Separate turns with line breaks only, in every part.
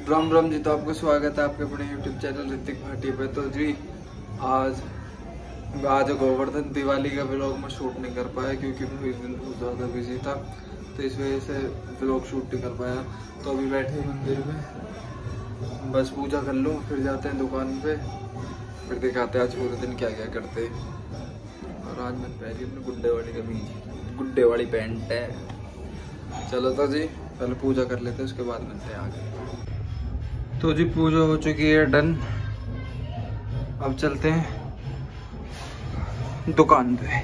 राम राम जी। तो आपका स्वागत है आपके अपने YouTube चैनल ऋतिक भाटी पे। तो जी आज गोवर्धन दिवाली का व्लॉग में शूट नहीं कर पाया क्योंकि मैं इस दिन बहुत ज़्यादा बिजी था, तो इस वजह से व्लॉग शूट नहीं कर पाया। तो अभी बैठे मंदिर में, बस पूजा कर लूँ फिर जाते हैं दुकान पे, फिर दिखाते हैं आज पूरे दिन क्या क्या करते हैं। और आज मैंने पहली अपनी गुड्डे वाली कमीज, गुड्डे वाली पैंट है। चलो तो जी पहले पूजा कर लेते हैं, उसके बाद मिलते हैं आगे। तो जी पूजा हो चुकी है डन, अब चलते हैं दुकान पे।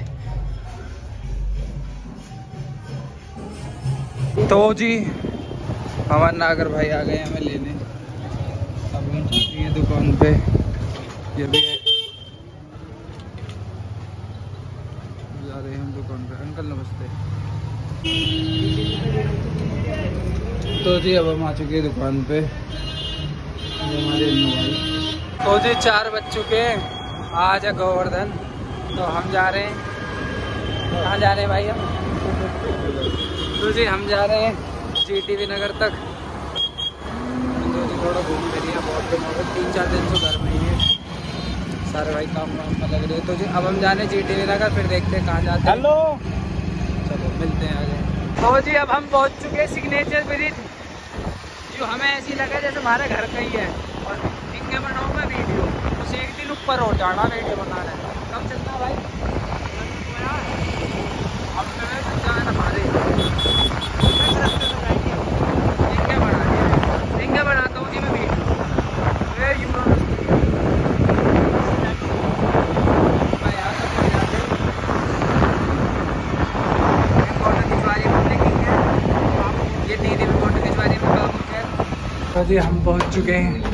तो जी हमारे नागर भाई आ गए हमें लेने, अब हम चलते हैं दुकान पे। ये भी जा रहे हैं हम दुकान पे। अंकल नमस्ते। तो जी अब हम आ चुके हैं दुकान पे, हमारे भाई। तो जी 4 बज चुके हैं, आज है गोवर्धन, तो हम जा रहे हैं। कहाँ जा रहे हैं भाई हम? तो जी हम जा रहे हैं GTV नगर तक। तो जी थोड़ा घूम फिर है, बहुत दिन हो गए, 3-4 दिन से घर में ही है, सारे भाई काम वाम में लग रहे हैं। तो जी अब हम जाने GTV नगर, फिर देखते हैं कहाँ जाते हैं। हेलो चलो मिलते हैं आगे। तो जी अब हम पहुँच चुके हैं सिग्नेचर ब्रिज, जो हमें ऐसी लगा जैसे हमारे घर का ही है। और इनके बनाऊँ मैं वीडियो, उसे एक दिन ऊपर हो जाना वीडियो बनाना है। कब चलना भाई? अब जाना हमारे इनके बनाता हूँ जी मैं वीडियो। ये दीदी भी फोटो खिंचवाने में काम हो गया। तो जी हम पहुँच चुके हैं।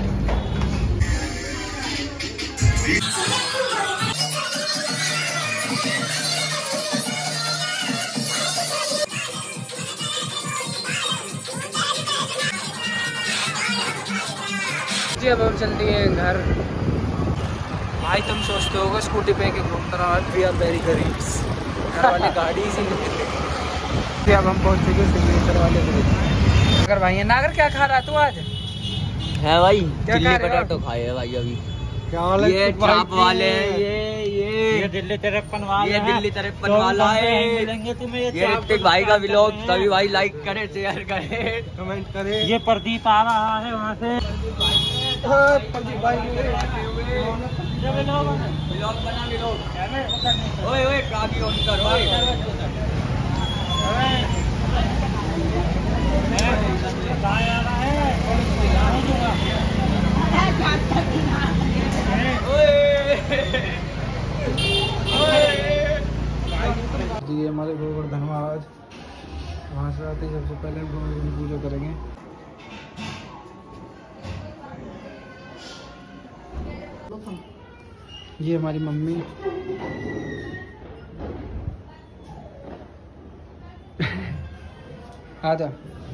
जी अब हम चल दिए घर। भाई तुम सोचते होगे स्कूटी पे के घूमता रहा, वी आर वेरी गरीब, घर वाले गाड़ी ही नहीं। अब हम पहुंच चुके सिग्नेचर वाले ब्रिज। अगर भाई नागर क्या खा रहा तू आज?
है भाई
चिल्ली
पटाटो खाए है भाई अभी।
क्या वाले?
ये चाप वाले हैं, ये
दिल्ली 53 वाला,
ये दिल्ली 53 वाला है।
मिलेंगे तुम्हें
ये ऋतिक भाई का व्लॉग सभी भाई लाइक करे, शेयर करे, कमेंट करे।
ये प्रदीप आ रहा है वहाँ से।
प्रदीप भाई
व्लॉग बना व्लॉग। ओए ओए ट्राफिक ऑन कर ओए।
जी हमारे गोवर्धन महाराज, वहाँ से आते ही सबसे पहले हम गोवर्धन पूजा करेंगे। ये हमारी मम्मी आजा।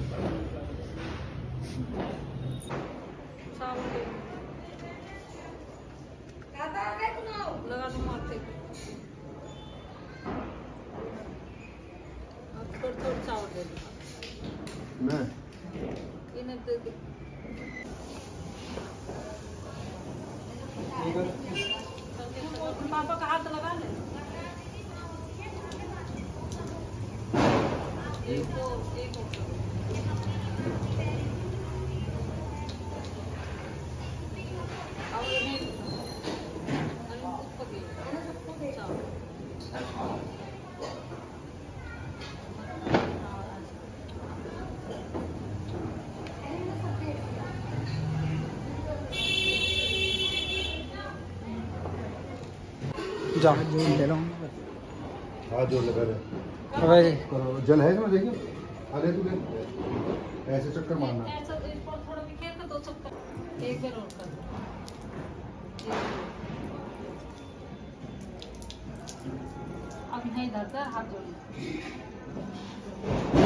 पापा का हाथ लगा ले। एक दो
जा ले लो।
हाथ जोड़ लगा रहे।
अबे
जल है इसमें, देखिए अरे तू देख, ऐसे चक्कर मारना।
ऐसा थोड़ा बिखेर के 2 चक्कर एक बार और कर। अब नहीं धरता, हाथ जोड़।